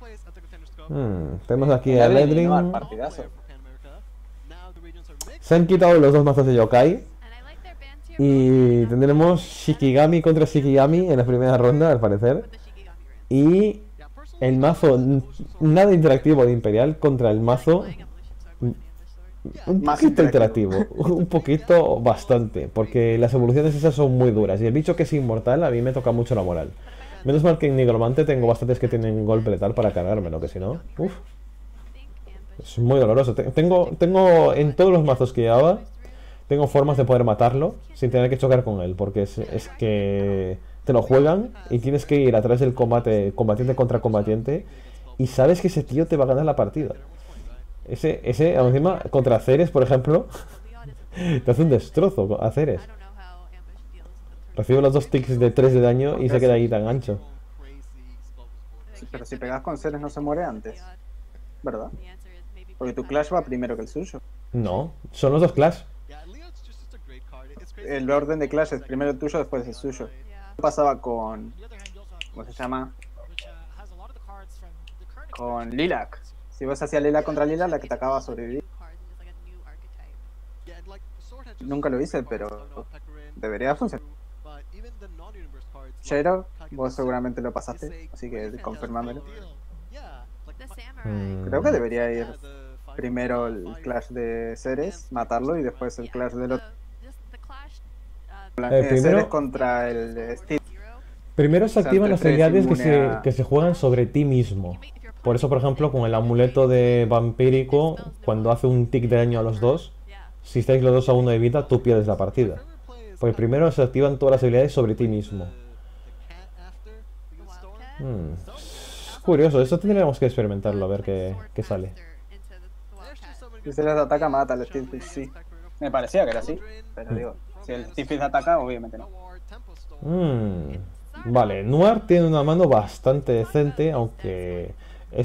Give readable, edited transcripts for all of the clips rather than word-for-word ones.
Tenemos aquí a Eladrin y Noir, Ledrin. partidazo. Se han quitado los dos mazos de yokai. Y tendremos Shikigami contra Shikigami en la primera ronda, al parecer. Y el mazo nada interactivo de Imperial contra el mazo un Más poquito interactivo. interactivo, un poquito bastante, porque las evoluciones esas son muy duras. Y el bicho que es inmortal a mí me toca mucho la moral. Menos mal que en Nigromante tengo bastantes que tienen golpe letal para cargármelo, que si no, uff, es muy doloroso. Tengo en todos los mazos que llevaba, tengo formas de poder matarlo sin tener que chocar con él, porque es que te lo juegan y tienes que ir a través del combate, combatiente contra combatiente, y sabes que ese tío te va a ganar la partida. Encima, contra Ceres, por ejemplo, te hace un destrozo a Ceres. Recibe los dos ticks de 3 de daño y se queda ahí tan ancho. Sí, pero si pegas con Ceres no se muere antes, ¿verdad? Porque tu Clash va primero que el suyo. No, son los dos Clash. El orden de Clash es primero el tuyo, después el suyo. ¿Qué pasaba con... ¿cómo se llama? Con Lilac. Si vos hacías Lilac contra Lilac, la que te acaba de sobrevivir. Nunca lo hice, pero debería funcionar. Shero, vos seguramente lo pasaste, así que confirmámelo. Creo que debería ir primero el Clash de Ceres, matarlo, y después el Clash del otro. Ceres Primero, contra el Steve. primero se activan las T3 habilidades inmune a... que se juegan sobre ti mismo. Por eso, por ejemplo, con el amuleto de vampírico, cuando hace un tic de daño a los dos, si estáis los dos a uno de vida, tú pierdes la partida. Porque primero se activan todas las habilidades sobre ti mismo. Es curioso, eso tendríamos que experimentarlo, a ver qué sale. Si Ceres ataca, mata al Steve Fish, sí. Me parecía que era así, pero digo, si el Steve Fish ataca, obviamente no. Vale, Noir tiene una mano bastante decente, aunque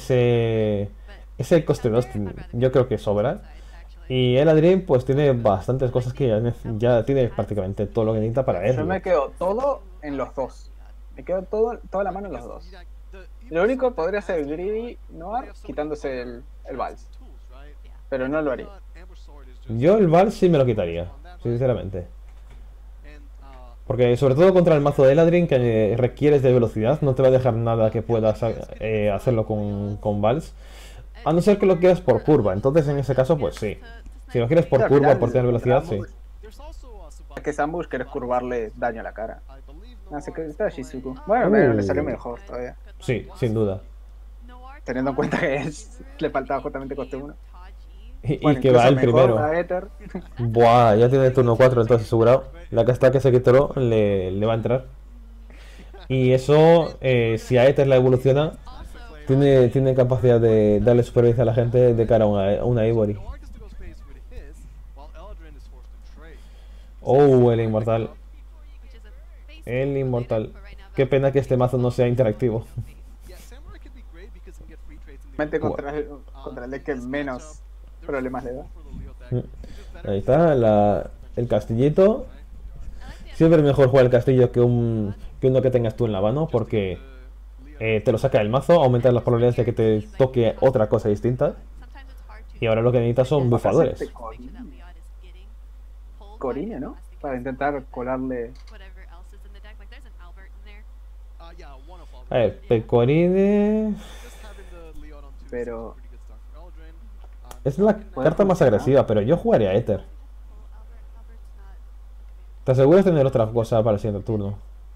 ese coste 2 yo creo que sobra. Y Eladrin pues tiene bastantes cosas que ya tiene prácticamente todo lo que necesita para él. Yo me quedo todo en los dos. Me quedo toda la mano en los dos. Lo único podría ser Greedy Noir quitándose el Vals. Pero no lo haría. Yo el Val sí me lo quitaría, sinceramente. Porque sobre todo contra el mazo de Eladrin, que requieres de velocidad, no te va a dejar nada que puedas hacerlo con Vals. A no ser que lo quieras por curva, entonces en ese caso pues sí. Si lo quieres por curva, por tener velocidad, sí. Es que Sambush querés curvarle daño a la cara. Así que está Shizuku. Bueno, le salió mejor todavía. Sí, sin duda. Teniendo en cuenta que le faltaba justamente coste 1. Y Bueno, que va el mejor primero. para Ether. Buah, ya tiene turno 4 entonces asegurado. La casta que se quitó le va a entrar. Y eso, si a Ether la evoluciona, tiene capacidad de darle supervivencia a la gente de cara a una Ivory. Oh, el inmortal. El inmortal. Qué pena que este mazo no sea interactivo. Contra el deck que menos problemas le da. Ahí está, el castillito. Siempre es mejor jugar el castillo que uno que tengas tú en la mano, porque te lo saca del mazo, aumenta las probabilidades de que te toque otra cosa distinta. Y ahora lo que necesitas son bufadores. Corine, ¿no? Para intentar colarle. A ver, Pecorine Pero es la carta más agresiva, pero yo jugaría a Ether. ¿Te aseguras de tener otra cosa para el siguiente turno?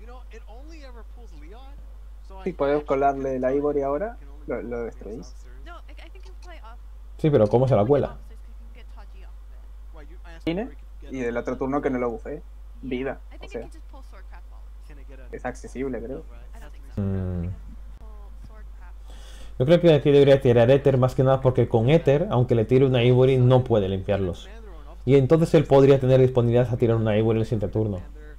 si podés colarle la Ivory ahora, lo destruís. Sí, pero ¿cómo se la cuela? Y del otro turno que no lo bufé. Vida, o sea. Es accesible, creo. Yo creo que aquí debería tirar Ether más que nada porque con Ether, aunque le tire una Ivory, no puede limpiarlos. Y entonces él podría tener disponibilidad a tirar una Ivory en el siguiente turno.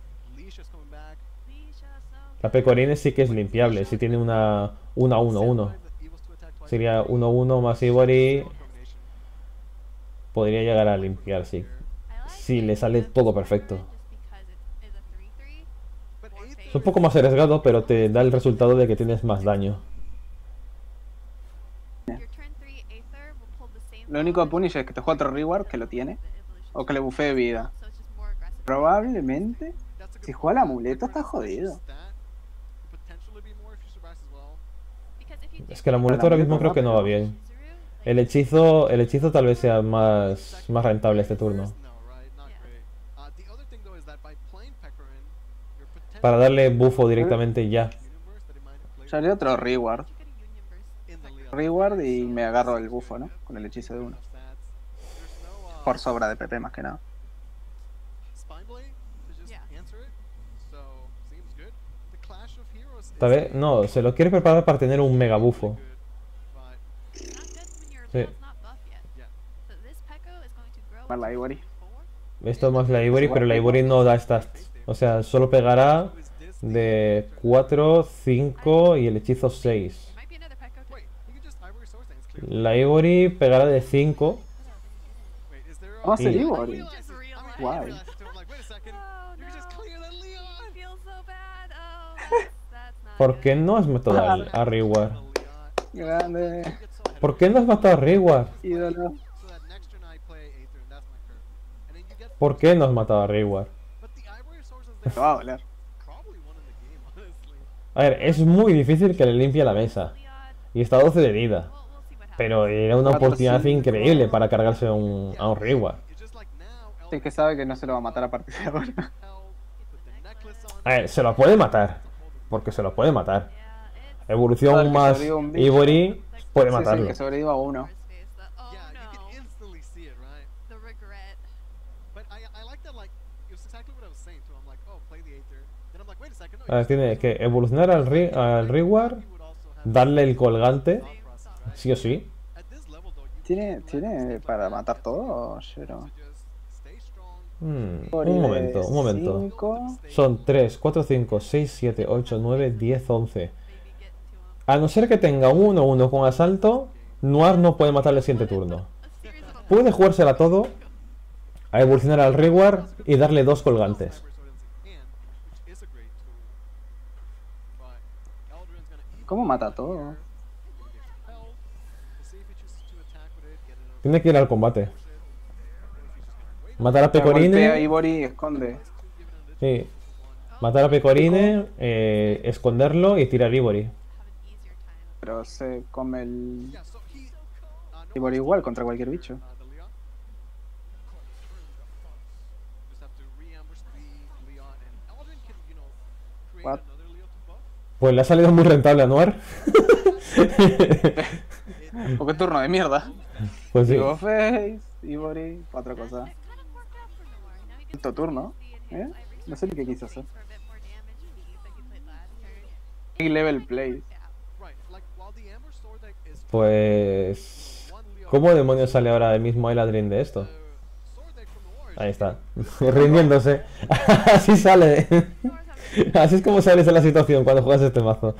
La Pecorine sí que es limpiable, si tiene una 1-1-1. Sería 1-1 más Ivory. Podría llegar a limpiar, sí. Si le sale todo perfecto. Es un poco más arriesgado, pero te da el resultado de que tienes más daño. Lo único de Punish es que te juega otro reward, que lo tiene, o que le bufee vida. Probablemente, si juega el amuleto está jodido. Es que el amuleto ahora mismo creo que no va bien. El hechizo tal vez sea más rentable este turno. Para darle bufo directamente ya. Ya haré otro reward. Reward y me agarro el bufo, ¿no? Con el hechizo de uno. Por sobra de PP más que nada. Tal vez, no, se lo quiere preparar para tener un mega bufo. Sí. Más la Ivory. Esto más la Ivory, pero la Ivory no da stats. O sea, solo pegará de 4, 5 y el hechizo 6. La Ivory pegará de 5. Vamos a hacer Y- Ivory. Guay. ¿Por qué no has matado a Reward? Grande. ¿Por qué no has matado a Reward? Ídolo. ¿Por qué no has matado a Reward? Me va a doler. A ver, es muy difícil que le limpie la mesa. Y está a 12 de vida. Pero era una oportunidad increíble para cargarse a un Reward. Es que sabe que no se lo va a matar a partir de ahora. A ver, se lo puede matar. Porque se lo puede matar. Evolución Claro, que más sobreviva un bicho. Ivory puede Sí, matarlo. sí, que sobreviva a uno. A ver, tiene que evolucionar al Reward, darle el colgante, sí o sí. ¿Tiene para matar todo, Shiro? Un momento. 5. Son 3, 4, 5, 6, 7, 8, 9, 10, 11. A no ser que tenga 1-1 con asalto, Noir no puede matarle el siguiente turno. Puede jugársela todo, a evolucionar al Reward y darle 2 colgantes. ¿Cómo mata todo? Tiene que ir al combate. Matar a Golpea Pecorine. Ivory y esconde. Sí. Matar a Pecorine, esconderlo y tirar Ivory. Pero se come el Ivory igual contra cualquier bicho. What? Pues le ha salido muy rentable a Noir. Porque turno de mierda. Pues sí. Digo, Face, Ivory, 4 cosas. Quinto turno, ¿eh? No sé ni qué quiso hacer. Big level play. Pues... ¿Cómo demonios sale ahora el mismo Eladrin de esto? Ahí está. Rindiéndose. Así sale. Así es como sales de la situación cuando juegas este mazo.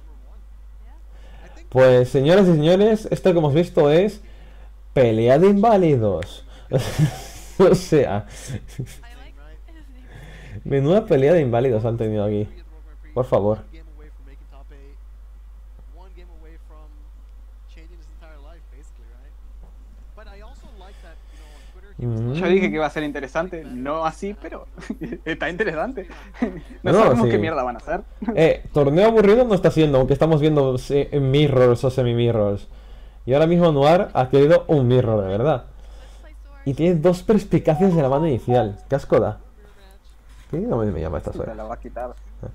Pues señoras y señores, esto que hemos visto es pelea de inválidos. O sea, menuda pelea de inválidos han tenido aquí. Por favor. Yo dije que iba a ser interesante, no así, pero está interesante. No, No, sabemos sí. qué mierda van a hacer. Torneo aburrido no está siendo, aunque estamos viendo mirrors o semi-mirrors. Y ahora mismo Noir ha querido un mirror, de verdad. Y tiene 2 perspicacias de la mano inicial. ¿Qué asco da? ¿Qué nombre me llama esta Se suerte? la va a quitar.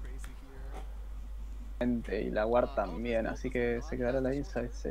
Y la Ward también, así que se quedará la Inside, sí.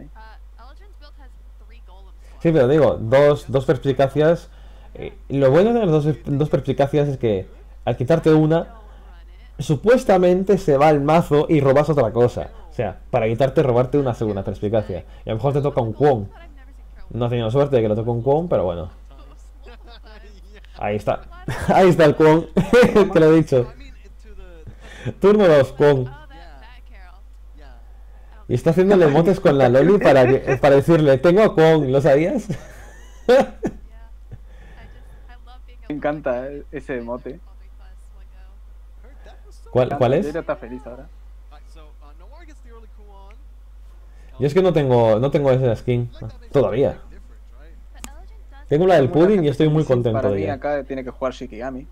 Sí, pero digo, dos perspicacias. Lo bueno de las dos perspicacias es que al quitarte una, supuestamente se va al mazo y robas otra cosa. O sea, para quitarte, robarte una segunda perspicacia. Y a lo mejor te toca un Kwon. No he tenido suerte de que le toque un Kwon, pero bueno. Ahí está. Ahí está el Kwon. Te lo he dicho. Turno 2, Kwon. Y está haciéndole emotes con la Loli para decirle, tengo Kwon, ¿lo sabías? Me encanta ese emote. ¿Cuál es? Ella está feliz ahora. Yo es que no tengo esa skin todavía. Tengo la del Como la pudding y gente estoy sin muy misil, contento para de mí ella. acá tiene que jugar Shikigami.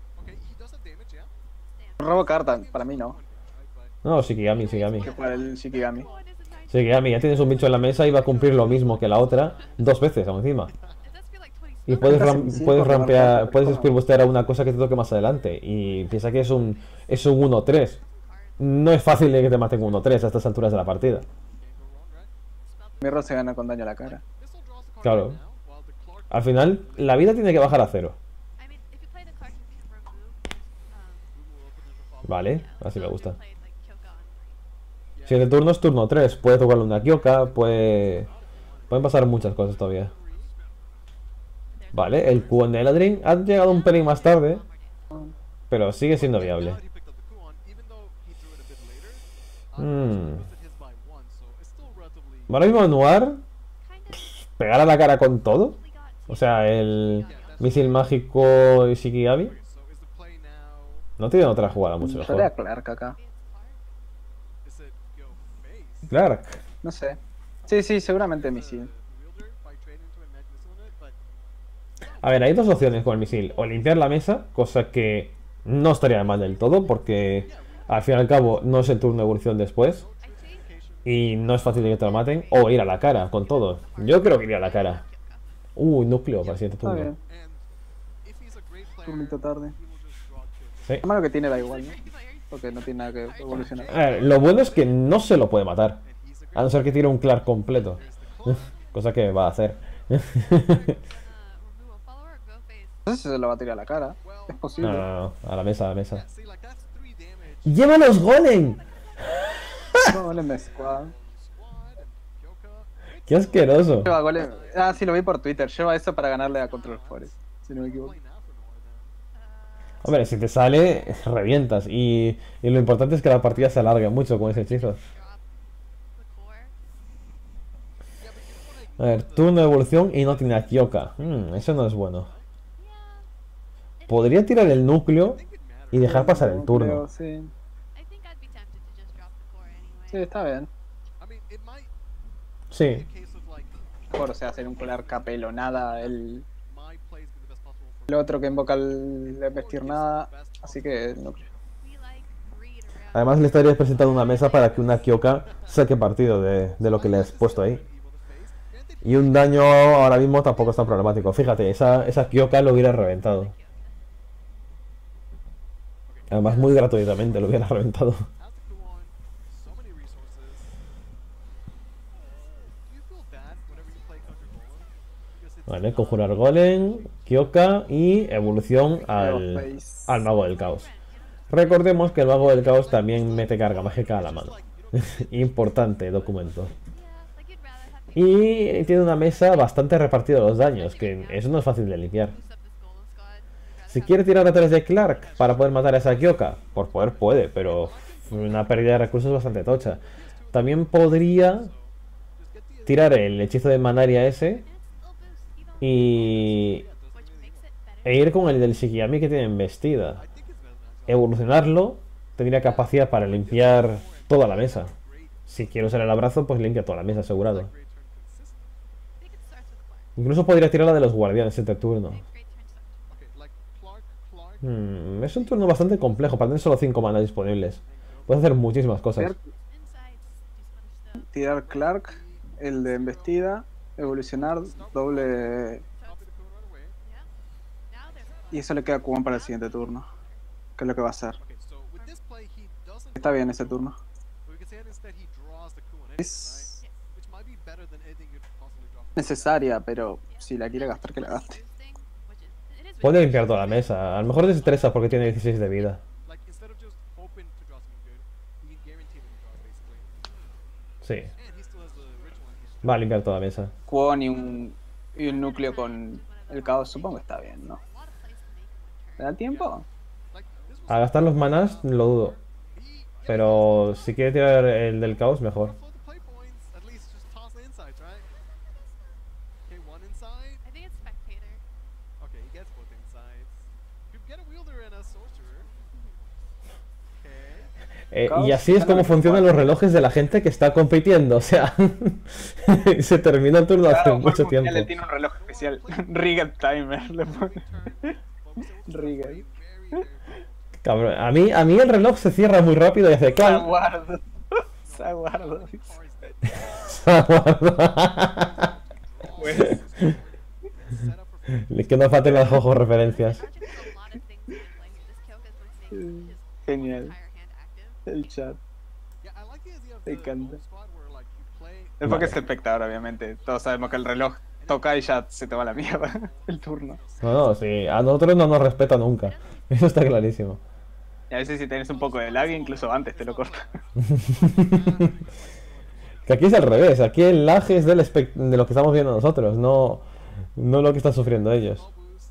Robo carta, para mí no. No, Shikigami, Shikigami. Que jugar el Shikigami. Shikigami, ya tienes un bicho en la mesa y va a cumplir lo mismo que la otra 2 veces aún encima. Y puedes, Gente sin misil puedes por robar carta, rampear, pero es puedes como... speedbustear a una cosa que te toque más adelante. Y piensa que es un 1-3. No es fácil de que te maten 1-3 a estas alturas de la partida. Mirror se gana con daño a la cara. Claro. Al final, la vida tiene que bajar a 0. Vale, así me gusta. Siguiente turno es turno 3. Puede tocarle una Kyoka, pueden pasar muchas cosas todavía. Vale, el Q de Eladrin ha llegado un pelín más tarde, pero sigue siendo viable. Ahora mismo Noir pegar a la cara con todo. O sea, el misil mágico y Shikigami. No tiene otra jugada mucho Yo mejor. a Clark acá. Clark. No sé. Sí, sí, seguramente misil. A ver, hay dos opciones con el misil. O limpiar la mesa, cosa que no estaría mal del todo, porque al fin y al cabo no es el turno de evolución después. Y no es fácil de que te lo maten. O ir a la cara con todo. Yo creo que iría a la cara. Núcleo para el siguiente Está turno. bien. Turnito tarde. Sí. Lo malo que tiene da igual, ¿no? Porque no tiene nada que evolucionar. A ver, lo bueno es que no se lo puede matar. A no ser que tire un Clark completo. Cosa que va a hacer. No sé si se lo va a tirar a la cara. Es No, posible. no, no, a la mesa, a la mesa. ¡Lleva los golem! No, golem es squad. ¡Qué asqueroso! Lleva golem. Ah, sí, lo vi por Twitter. Lleva eso para ganarle a Control Forest. Si no me equivoco. Hombre, si te sale, revientas. Y lo importante es que la partida se alargue mucho con ese hechizo. A ver, turno de evolución y no tiene a Kyoka. Eso no es bueno. Podría tirar el núcleo y dejar pasar el turno. Creo, sí. Sí, está bien. Sí. Por, o sea, hacer un colar capelo, nada. El otro que invoca el vestir nada. Así que no creo. Además le estarías presentando una mesa para que una Kyoka saque partido de lo que le has puesto ahí. Y un daño ahora mismo tampoco es tan problemático. Fíjate, esa Kyoka lo hubiera reventado. Además muy gratuitamente lo hubiera reventado. Vale, conjurar golem, Kyoka y evolución al mago del caos. Recordemos que el mago del caos también mete carga mágica a la mano. Importante documento. Y tiene una mesa bastante repartida los daños, que eso no es fácil de limpiar. Si quiere tirar a través de Clark para poder matar a esa Kyoka, por poder puede, pero una pérdida de recursos bastante tocha. También podría tirar el hechizo de Manaria ese e ir con el del Shikigami que tiene embestida. Evolucionarlo tendría capacidad para limpiar toda la mesa. Si quiero usar el abrazo, pues limpia toda la mesa, asegurado. Incluso podría tirar la de los guardianes este turno. Es un turno bastante complejo, para tener solo 5 manas disponibles. Puedes hacer muchísimas cosas. Tirar Clark, el de embestida, evolucionar, doble... Y eso le queda a Kuban para el siguiente turno. Que es lo que va a hacer. Está bien ese turno. Es necesaria, pero si la quiere gastar, que la gaste. Puede limpiar toda la mesa. A lo mejor desestresa porque tiene 16 de vida. Sí. Va a limpiar toda la mesa. Kuon y un núcleo con el caos, supongo que está bien, ¿no? ¿Le da tiempo? A gastar los manás lo dudo. Pero si quiere tirar el del caos, mejor. Y así es como funcionan los relojes de la gente que está compitiendo. O sea, se termina el turno hace Claro, mucho Juan Mundial tiempo. le tiene un reloj especial. Rigged Timer le pone. Rigged. Cabrón, a mí el reloj se cierra muy rápido y hace ¡clan! Saguardo. Saguardo. Pues, Que no falten las ojos referencias. genial. El chat. Me encanta. Es porque es espectador, obviamente. Todos sabemos que el reloj toca y ya se te va la mierda el turno. No, no, sí, a nosotros no nos respeta nunca. Eso está clarísimo. Y a veces si tienes un poco de lag, incluso antes te lo corta. Que aquí es al revés, aquí el lag es de lo que estamos viendo nosotros, no lo que están sufriendo ellos.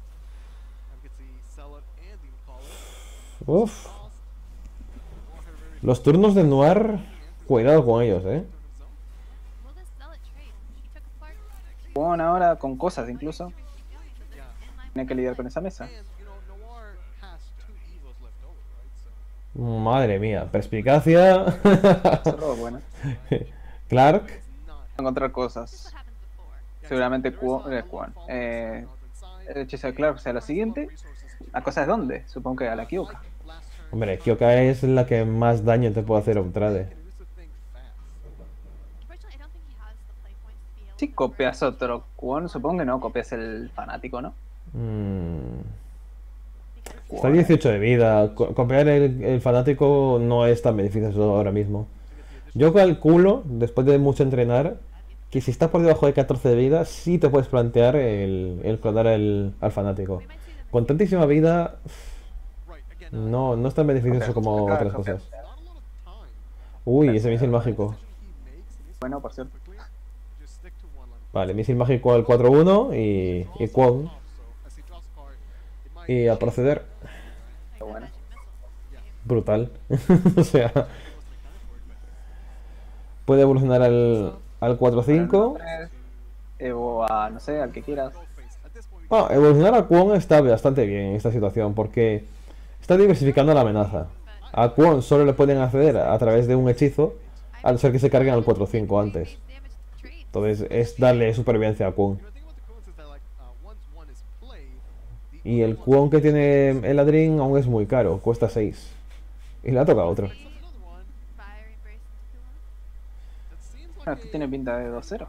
Uf. Los turnos de Noir, cuidado con ellos, Bueno, ahora con cosas incluso. Tiene que lidiar con esa mesa. Madre mía, perspicacia. Solo bueno. Clark. Encontrar cosas. Seguramente el hechizo de Clark sea lo siguiente. ¿La cosa es dónde? Supongo que a la Kyoka. Hombre, Kyoka es la que más daño te puede hacer a un trade. Si copias otro Kwon, supongo que no copias el fanático, ¿no? Está 18 de vida. Copiar el fanático no es tan beneficioso ahora mismo. Yo calculo, después de mucho entrenar, que si estás por debajo de 14 de vida, sí te puedes plantear el clonar al fanático. Con tantísima vida, no es tan beneficioso como otras cosas. Uy, ese misil mágico. Bueno, por cierto. Vale, misil mágico al 4-1 y Kwon. Y a proceder. Qué bueno. Brutal. O sea, puede evolucionar al 4-5. Evo a, no sé, al que quieras. Bueno, evolucionar a Kwon está bastante bien en esta situación porque está diversificando la amenaza. A Kwon solo le pueden acceder a través de un hechizo, a no ser que se carguen al 4-5 antes. Entonces es darle supervivencia a Kwon. Y el Kwon que tiene el ladrín aún es muy caro, cuesta 6. Y le ha tocado otro. Esto tiene pinta de 2-0.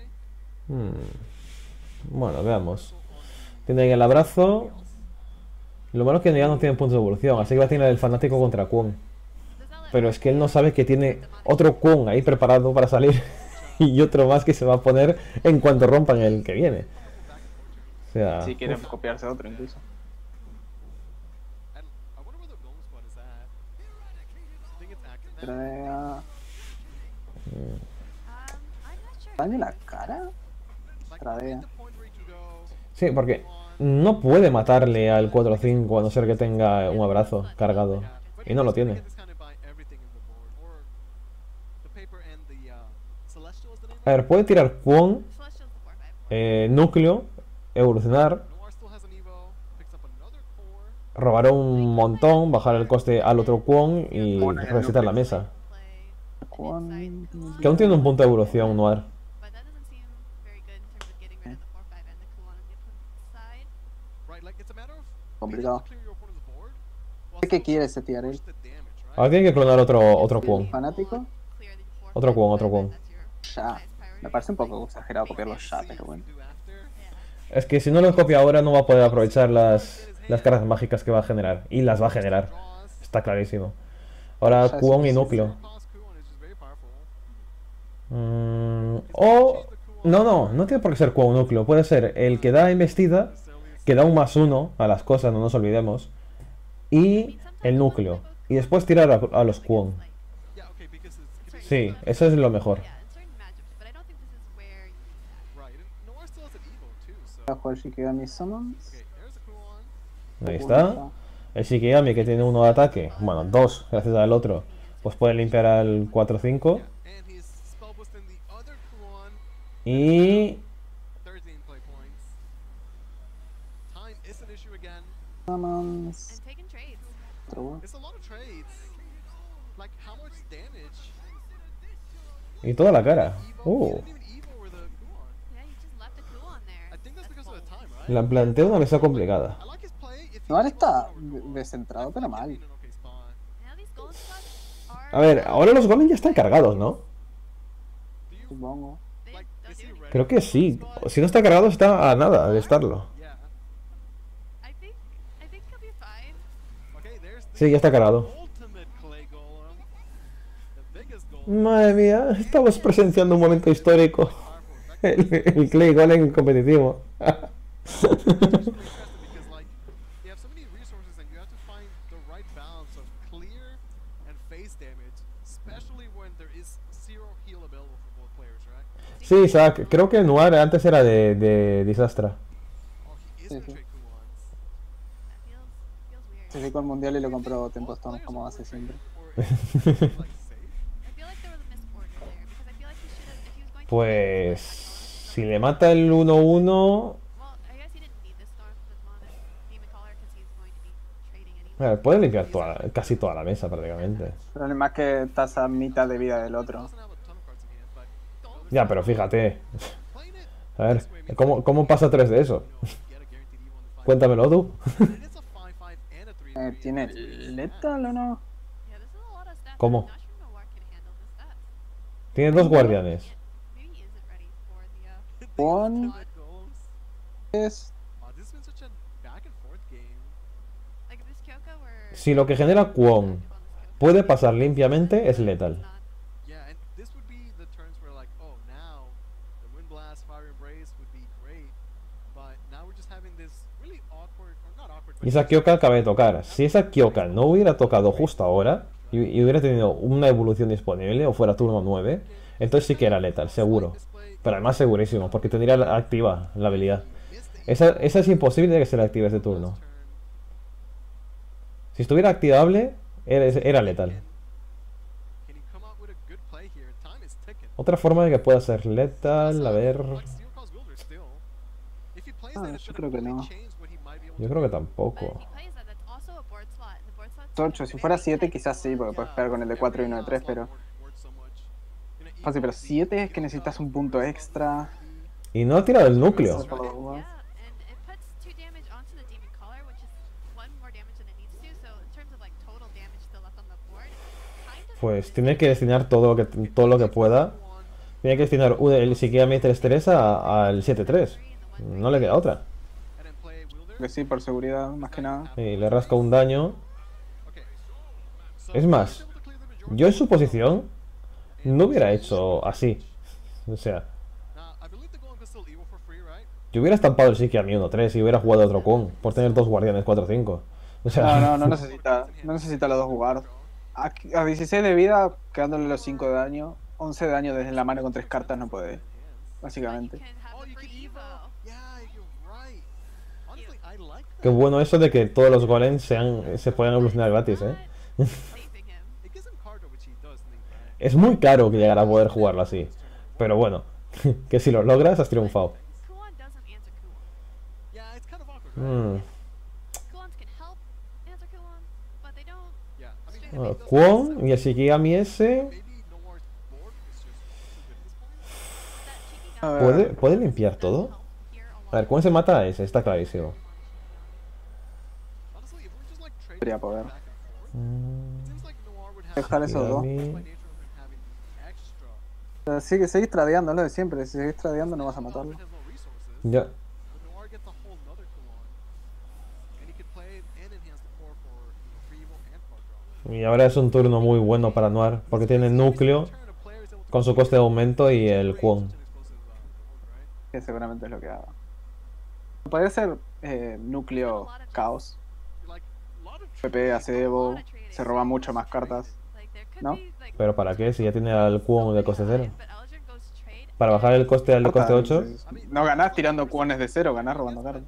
Bueno, veamos. Tiene ahí el abrazo. Lo malo es que ya no tiene puntos de evolución, así que va a tener el fanático contra Kwon. Pero es que él no sabe que tiene otro Kwon ahí preparado para salir. Y otro más que se va a poner en cuanto rompan el que viene. O sea, Si quieren copiarse otro incluso. ¿Daño en la cara? Tradea. sí, porque no puede matarle al 4-5 a no ser que tenga un abrazo cargado. Y no lo tiene. A ver, puede tirar Kwon, núcleo, evolucionar, robar un montón, bajar el coste al otro Kwon y resetar la mesa. Que aún tiene un punto de evolución, Noir. Complicado. ¿Qué quiere setear él? Ahora tiene que clonar otro Kwon. ¿Fanático? Otro Kwon. Ya. Me parece un poco exagerado copiarlo ya, pero bueno. Es que si no lo copia ahora no va a poder aprovechar las cargas mágicas que va a generar. Y las va a generar. Está clarísimo. Ahora Kwon y núcleo. O... No tiene por qué ser Kwon núcleo. Puede ser el que da embestida, que da un +1 a las cosas, no nos olvidemos. Y el núcleo. Y después tirar a los Kwon. Sí, eso es lo mejor. Voy a jugar Shikigami Summons. Ahí está. El Shikigami que tiene uno de ataque. Bueno, 2 gracias al otro. Pues puede limpiar al 4-5. Y... Summons. Y toda la cara. La planteo una mesa complicada. No, está descentrado, pero mal. A ver, ahora los golems ya están cargados, ¿no? Supongo. Creo que sí. Si no está cargado, está a nada de estarlo. Sí, ya está cargado. Madre mía, estamos presenciando un momento histórico. El Clay Golem competitivo. Sí, Isaac, creo que Noir antes era de Disastra. Sí, sí. Se fue con el mundial y lo compró Tempostone como hace siempre. Pues si le mata el 1-1, puede limpiar casi toda la mesa prácticamente. El problema es que estás a mitad de vida del otro. Ya, pero fíjate. A ver, ¿cómo pasa 3 de eso? Cuéntamelo tú. ¿Tiene Lethal o no? ¿Cómo? Tiene 2 guardianes. Juan es... Si lo que genera Kwon puede pasar limpiamente, es letal. Y esa Kyoka acaba de tocar. Si esa Kyoka no hubiera tocado justo ahora y hubiera tenido una evolución disponible o fuera turno 9, entonces sí que era letal, seguro. Pero además segurísimo, porque tendría activa la habilidad. Esa es imposible de que se la active ese turno. Si estuviera activable, era letal. Otra forma de que pueda ser letal, a ver... yo creo que no. Yo creo que tampoco. 8, si fuera 7 quizás sí, porque puedes pegar con el de 4 y uno de 3, pero... Fácil, pero 7 es que necesitas un punto extra. Y no ha tirado el núcleo. Pues tiene que destinar todo lo que pueda. Tiene que destinar el Shikigami 3-3 al 7-3. No le queda otra. Que sí, por seguridad, más que nada. Y le rasca un daño. Es más, yo en su posición no hubiera hecho así. O sea, yo hubiera estampado el Shikigami 1-3 y hubiera jugado otro Kwon por tener 2 guardianes 4-5. O sea, No necesita los dos jugar. A 16 de vida, quedándole los 5 de daño. 11 de daño desde la mano con 3 cartas no puede. Básicamente. Qué bueno eso de que todos los golems se puedan evolucionar gratis, ¿eh? Es muy caro que llegar a poder jugarlo así. Pero bueno, que si lo logras has triunfado. Kwon y el Shikigami ese... ¿Puede limpiar todo? A ver, ¿cómo se mata a ese? Está clarísimo. Debería poder. Dejar esos dos. Seguís tradeando lo de siempre. Si seguís tradeando no vas a matarlo. Ya. Y ahora es un turno muy bueno para Noir, porque tiene el núcleo con su coste de aumento y el Kwon. Que seguramente es lo que haga. Podría ser núcleo caos. PP hace Evo, se roba mucho más cartas, ¿no? ¿Pero para qué? Si ya tiene al Kwon de coste 0. Para bajar el coste al de coste 8. No ganás tirando Kwones de 0, ganás robando cartas.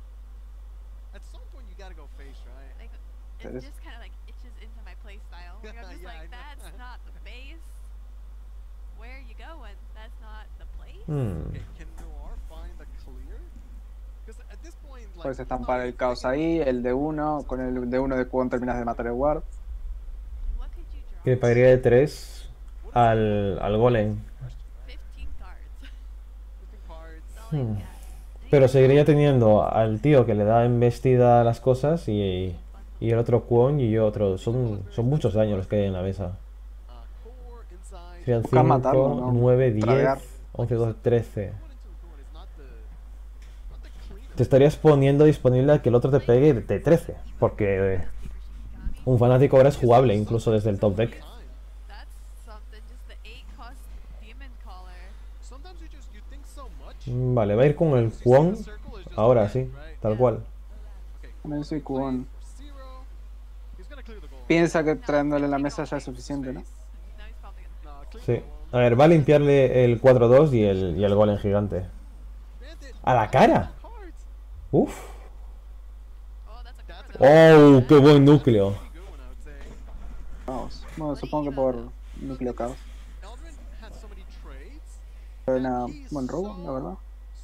Puedes estampar el caos ahí, el de 1, con el de 1 de Kwon terminas de matar el ward. Que pagaría de 3 al golem. Pero seguiría teniendo al tío que le da embestida a las cosas y el otro Kwon y yo otro. Son muchos daños los que hay en la mesa. Serían Buscas 5, matarlo, ¿no? 9, 10, Tradear. 11, 12, 13. Te estarías poniendo disponible a que el otro te pegue de 13. Porque un fanático ahora es jugable incluso desde el top deck. Vale, va a ir con el Kwon. Ahora sí, tal cual. No soy Kwon. Piensa que trayéndole la mesa ya es suficiente, ¿no? Sí. A ver, va a limpiarle el 4-2 y el golem gigante. ¡A la cara! ¡Uf! ¡Oh! ¡Qué buen núcleo! Vamos. Bueno, supongo que por núcleo caos. Fue una buen robo, la verdad.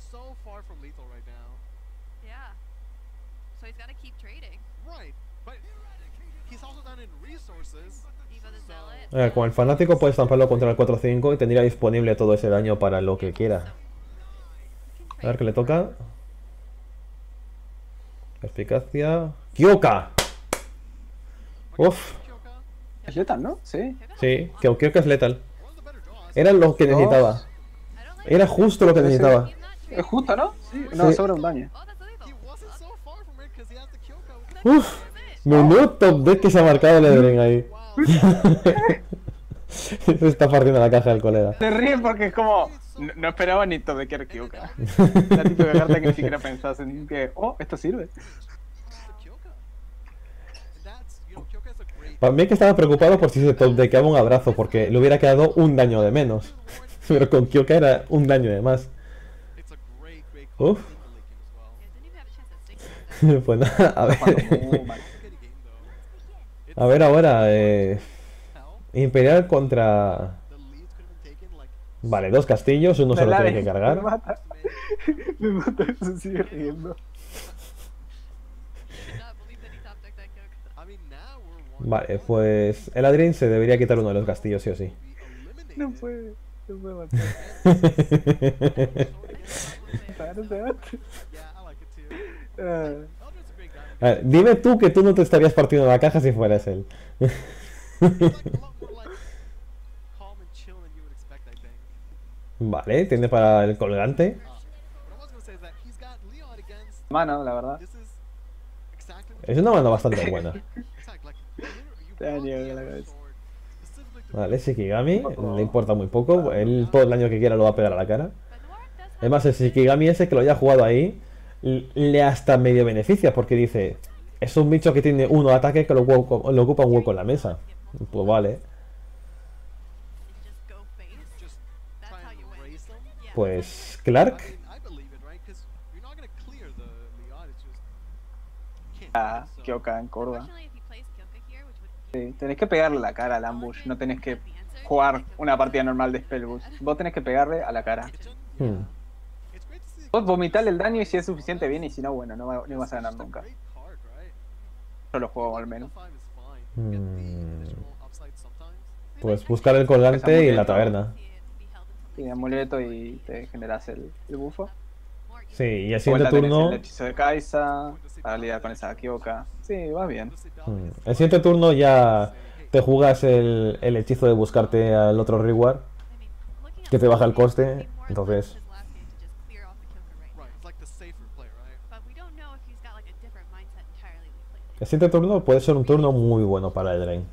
A ver, con el fanático puedes estamparlo contra el 4-5 y tendría disponible todo ese daño para lo que quiera. A ver qué le toca. Eficacia. ¡Kyoka! Uf. Es letal, ¿no? Sí. Sí, Kyoka es letal. Era lo que necesitaba. Era justo lo que necesitaba. Es justo, ¿no? Sí. No, Sí. sobra un daño. Uf. Menudo top deck que se ha marcado el Edren ahí. Se está partiendo la caja del colega. Se ríe porque es como... No esperaba ni todo de que era Kyoka. La típica carta que ni siquiera pensás en que... Oh, esto sirve. Para mí que estaba preocupado por si se top deckaba un abrazo, porque le hubiera quedado un daño de menos. Pero con Kyoka era un daño de más. Uf. Pues nada, a ver. A ver ahora. Imperial contra... Vale, 2 castillos, uno solo tiene que cargar. Me mata. Me mata, se sigue riendo. Vale, pues el Adrien se debería quitar uno de los castillos, sí o sí. No puede matar. No se mata. A ver, dime tú que tú no te estarías partiendo la caja si fueras él. Vale, tiene para el colgante. Mano, la verdad. Es una mano bastante buena. Daño en la cabeza. Vale, Shikigami, le importa muy poco. Él todo el daño que quiera lo va a pegar a la cara. Además, el Shikigami ese que lo haya jugado ahí, le hasta medio beneficia, porque dice, es un bicho que tiene uno de ataque que lo ocupa un hueco en la mesa. Pues vale. Pues Clark. Ah, Kyoka en curva. Sí, tenés que pegarle a la cara al ambush, no tenés que jugar una partida normal de Spellboost. Vos tenés que pegarle a la cara. Vos vomitarle el daño y si es suficiente bien y si no, bueno, no vas a ganar nunca. Yo lo juego al menos. Pues buscar el colgante y la taberna. Y amuleto y te generas el bufo. Sí, y el O siguiente la tenés turno... el hechizo de Kaisa para lidiar con esa Kyoka. Sí, va bien. El siguiente turno ya te jugas el hechizo de buscarte al otro reward, que te baja el coste, entonces... El siguiente turno puede ser un turno muy bueno para el Drain.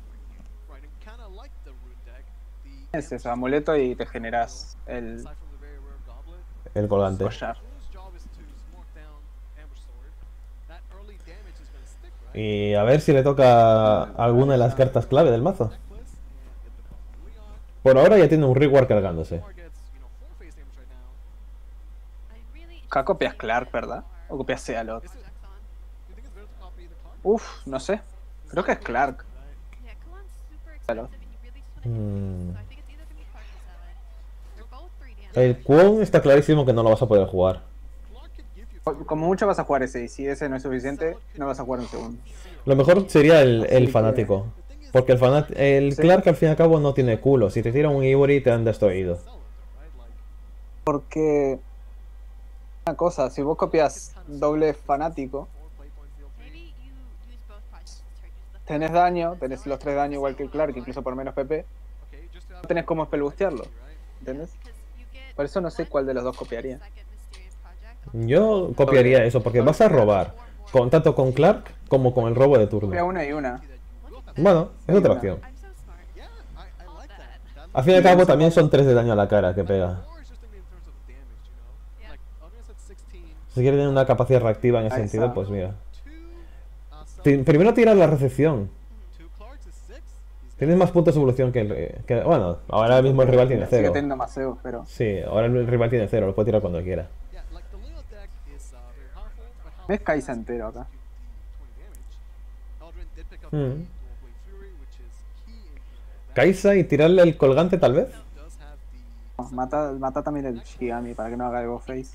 Es eso, amuleto y te generas el El colgante. collar. Y a ver si le toca alguna de las cartas clave del mazo. Por ahora ya tiene un reward cargándose. Acá copias Clark, ¿verdad? O copias Sealot. Uf, no sé. Creo que es Clark. Sealot. El Kwon está clarísimo que no lo vas a poder jugar. Como mucho vas a jugar ese, y si ese no es suficiente, no vas a jugar un segundo. Lo mejor sería el fanático. Porque el Sí. Clark al fin y al cabo no tiene culo. Si te tira un Ivory te han destruido. Porque una cosa, si vos copias doble fanático, tenés daño, tenés los 3 daños igual que el Clark, incluso por menos PP, no tenés cómo spellbustearlo, ¿entendés? Por eso no sé cuál de los dos copiaría. Yo copiaría eso porque vas a robar. Tanto con Clark como con el robo de Copia turno. una y una. Bueno, es otra opción. Al fin y al cabo también son 3 de daño a la cara que pega. Si quieres tener una capacidad reactiva en ese Ahí sentido, está. pues mira. Primero tira la recepción. Tienes más puntos de evolución bueno, ahora mismo el rival tiene Sigue 0. teniendo más Zeus, pero Sí, ahora el rival tiene 0, lo puede tirar cuando quiera. es Kai'Sa entero acá. Kai'Sa y tirarle el colgante tal vez. Mata también el Shigami para que no haga Ego Face.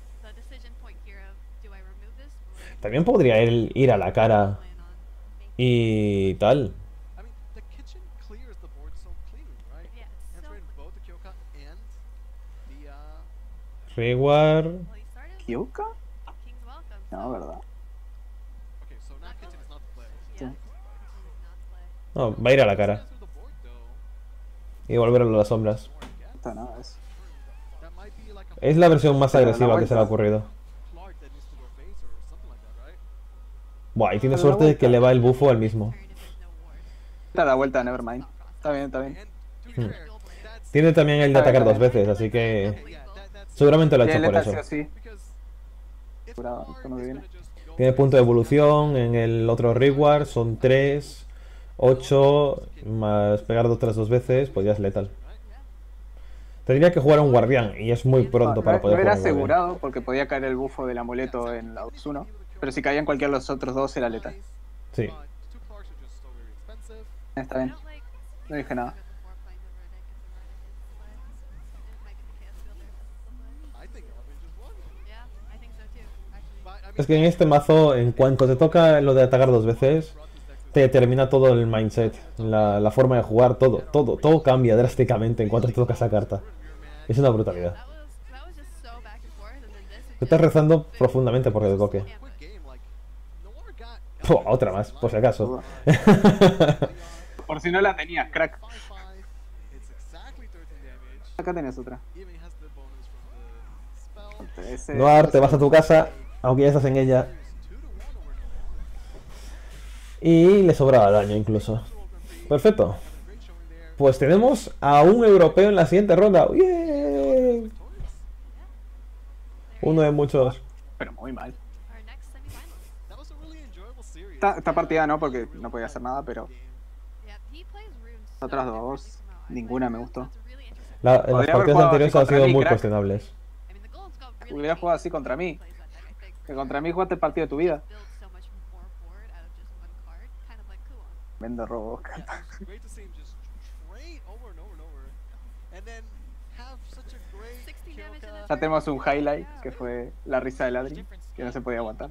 También podría él ir a la cara y tal. Reward. ¿Kyuka? No, verdad. Sí. No, va a ir a la cara. Y volver a las sombras. Esto no, es. Es la versión más Pero la agresiva que se le ha vuelta. ocurrido. Buah, y tiene Pero la suerte de que vuelta. le va el bufo al mismo. Da la vuelta a Nevermind. Está bien, está bien. Tiene también el de Está bien, atacar está dos bien. veces, así que seguramente lo ha Tiene hecho por letal sí eso. o sí. Jurado, esto no me viene. Tiene punto de evolución en el otro reward, son 3, 8, más pegar otras 2 veces, pues ya es letal. Tendría que jugar a un guardián y es muy pronto para No poder era jugar a un guardián. asegurado porque podía caer el bufo del amuleto en la 2-1. Pero si caía en cualquiera de los otros dos era letal. Sí. Está bien. No dije nada. Es que en este mazo, en cuanto te toca lo de atacar 2 veces, te termina todo el mindset, la forma de jugar, todo cambia drásticamente en cuanto te toca esa carta. Es una brutalidad. Tú estás rezando profundamente porque te toque. Otra más, por si acaso. Por si no la tenías, crack. Acá tenés otra. Noir, te vas a tu casa, aunque ya estás en ella. Y le sobraba daño incluso. Perfecto. Pues tenemos a un europeo en la siguiente ronda. ¡Yeah! Uno de muchos. Pero muy mal. Esta partida no, porque no podía hacer nada, pero otras dos, ninguna me gustó. Las Podría haber partidas jugado anteriores así han contra sido mí, muy crack. cuestionables. Hubiera jugado así contra mí. Que contra mí jugaste el partido de tu vida. Vendo robo. Ya tenemos un highlight que fue la risa de Ladri, que no se podía aguantar.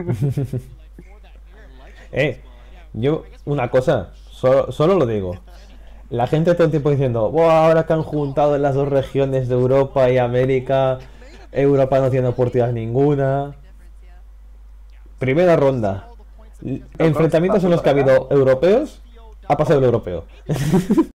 Yo, una cosa, solo lo digo. La gente todo el tiempo diciendo, "Buah, ahora que han juntado en las dos regiones de Europa y América, Europa no tiene oportunidad ninguna". Primera ronda. Enfrentamientos en los que ha habido europeos, ha pasado el europeo.